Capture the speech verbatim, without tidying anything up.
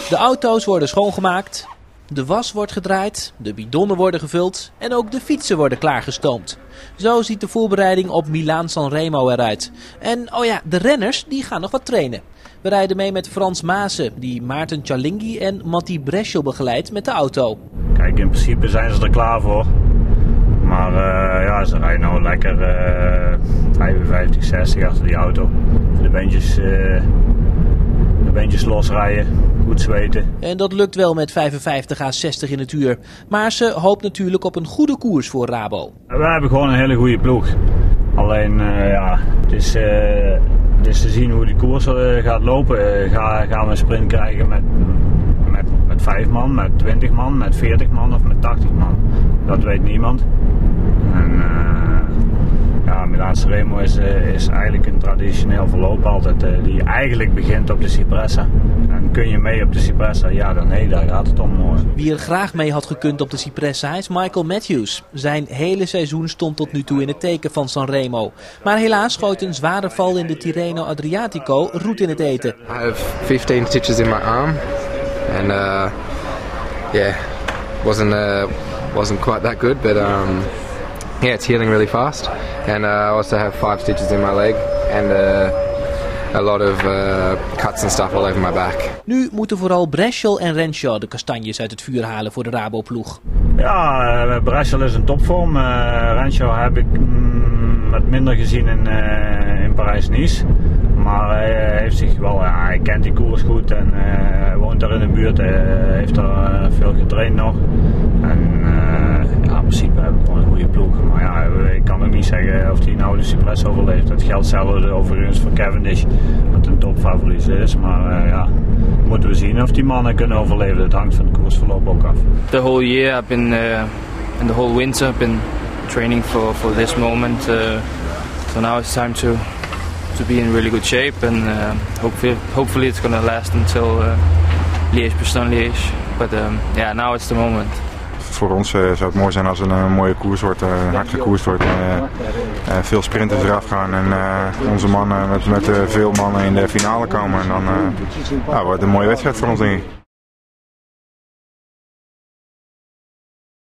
De auto's worden schoongemaakt, de was wordt gedraaid, de bidonnen worden gevuld en ook de fietsen worden klaargestoomd. Zo ziet de voorbereiding op Milaan-San Remo eruit. En oh ja, de renners die gaan nog wat trainen. We rijden mee met Frans Maassen, die Maarten Cialinghi en Matti Breschel begeleidt met de auto. Kijk, in principe zijn ze er klaar voor. Maar uh, ja, ze rijden nou lekker uh, vijfenvijftig, zestig achter die auto. De beentjes, uh, de beentjes losrijden, goed zweten. En dat lukt wel met vijfenvijftig à zestig in het uur. Maar ze hoopt natuurlijk op een goede koers voor Rabo. We hebben gewoon een hele goede ploeg. Alleen uh, ja, het is, uh, het is te zien hoe die koers uh, gaat lopen. Uh, ga, gaan we een sprint krijgen met, met, met vijf man, met twintig man, met veertig man of met tachtig man. Dat weet niemand. En uh, ja, Milaan-San Remo is, uh, is eigenlijk een traditioneel verloop altijd, uh, die eigenlijk begint op de Cipressa. En kun je mee op de Cipressa? Ja, dan nee, daar gaat het om. Hoor. Wie er graag mee had gekund op de Cipressa is Michael Matthews. Zijn hele seizoen stond tot nu toe in het teken van San Remo. Maar helaas schoot een zware val in de Tirreno Adriatico roet in het eten. I have fifteen stitches in my arm. And uh, yeah, wasn't uh, wasn't quite that good, but um, yeah, it's healing really fast. And uh, I also have five stitches in my leg and uh, a lot of uh, cuts and stuff all over my back. Nu moeten vooral Breschel en Renshaw de kastanjes uit het vuur halen voor de Rabo-ploeg. Ja, uh, Breschel is in topvorm. Uh, Renshaw heb ik mm, wat minder gezien in, uh, in Parijs-Nice. Maar hij heeft zich wel, ja, hij kent die koers goed en uh, woont daar in de buurt. Hij heeft er uh, veel getraind nog. En uh, ja, in principe heb ik gewoon een goede ploeg. Maar ja, ik kan ook niet zeggen of hij nou de Cipressa overleeft. Dat geldt zelfs overigens voor Cavendish, wat een topfavoriet is. Maar uh, ja, moeten we zien of die mannen kunnen overleven. Het hangt van het koersverloop ook af. The whole year I've been, uh, and the whole winter I've been training for, for this moment. Uh, so now it's time to to be in really good shape, and uh, hopefully, hopefully it's going to last until uh, Liège-Bastogne-Liège. But um, yeah, now it's the moment. Voor ons uh, zou het mooi zijn als het een mooie koers wordt, uh, hard gekoerst wordt. Uh, uh, veel sprinters eraf gaan en uh, onze mannen met, met uh, veel mannen in de finale komen. En dan uh, nou, wordt het een mooie wedstrijd voor ons, denk ik.